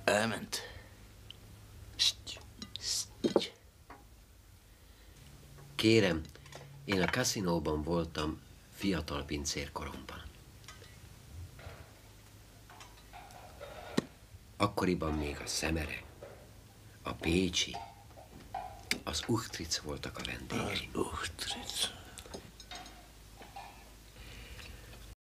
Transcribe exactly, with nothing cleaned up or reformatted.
Elment. Kérem, én a kaszinóban voltam fiatal pincérkoromban. Akkoriban még a Szemere, a Pécsi, az Uchtritz voltak a vendégei. Az Uchtritz.